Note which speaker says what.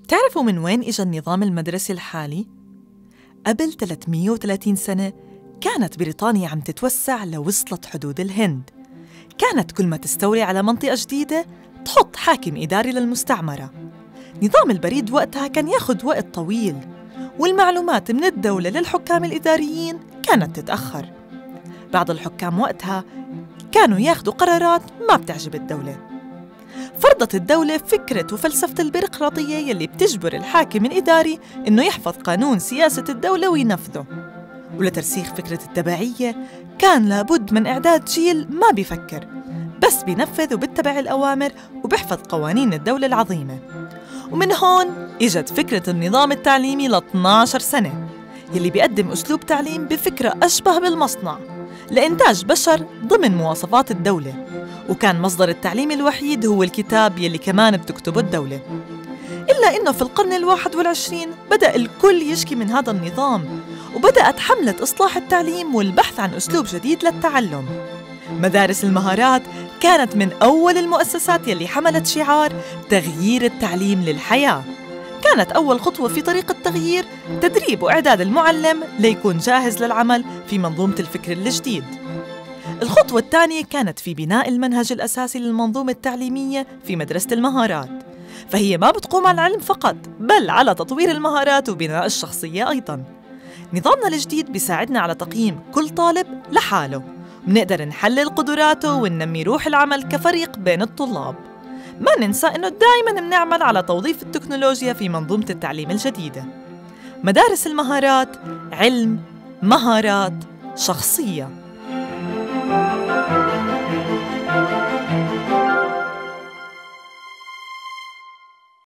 Speaker 1: بتعرفوا من وين إجا النظام المدرسي الحالي؟ قبل 330 سنة كانت بريطانيا عم تتوسع لوصلت حدود الهند. كانت كل ما تستولي على منطقة جديدة تحط حاكم إداري للمستعمرة. نظام البريد وقتها كان ياخد وقت طويل، والمعلومات من الدولة للحكام الإداريين كانت تتأخر. بعض الحكام وقتها كانوا ياخدوا قرارات ما بتعجب الدولة. فرضت الدولة فكرة وفلسفة البيروقراطية يلي بتجبر الحاكم الإداري إنه يحفظ قانون سياسة الدولة وينفذه. ولترسيخ فكرة التبعية كان لابد من إعداد جيل ما بيفكر، بس بينفذ وبيتبع الأوامر وبيحفظ قوانين الدولة العظيمة. ومن هون إجت فكرة النظام التعليمي ل 12 سنة يلي بيقدم أسلوب تعليم بفكرة أشبه بالمصنع لإنتاج بشر ضمن مواصفات الدولة. وكان مصدر التعليم الوحيد هو الكتاب يلي كمان بتكتبه الدولة. إلا إنه في القرن 21 بدأ الكل يشكي من هذا النظام، وبدأت حملة إصلاح التعليم والبحث عن أسلوب جديد للتعلم. مدارس المهارات كانت من أول المؤسسات يلي حملت شعار تغيير التعليم للحياة. كانت أول خطوة في طريق التغيير تدريب وإعداد المعلم ليكون جاهز للعمل في منظومة الفكر الجديد. الخطوة الثانية كانت في بناء المنهج الأساسي للمنظومة التعليمية في مدرسة المهارات، فهي ما بتقوم على العلم فقط بل على تطوير المهارات وبناء الشخصية أيضاً. نظامنا الجديد بيساعدنا على تقييم كل طالب لحاله، بنقدر نحلل قدراته وننمي روح العمل كفريق بين الطلاب. ما ننسى إنه دائماً بنعمل على توظيف التكنولوجيا في منظومة التعليم الجديدة. مدارس المهارات علم، مهارات، شخصية.